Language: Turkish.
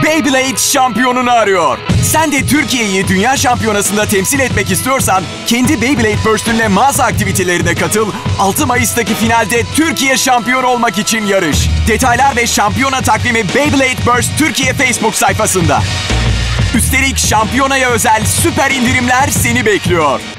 Beyblade şampiyonunu arıyor. Sen de Türkiye'yi Dünya Şampiyonası'nda temsil etmek istiyorsan kendi Beyblade Burst'ünle mağaza aktivitelerine katıl. 6 Mayıs'taki finalde Türkiye şampiyon olmak için yarış. Detaylar ve şampiyona takvimi Beyblade Burst Türkiye Facebook sayfasında. Üstelik şampiyonaya özel süper indirimler seni bekliyor.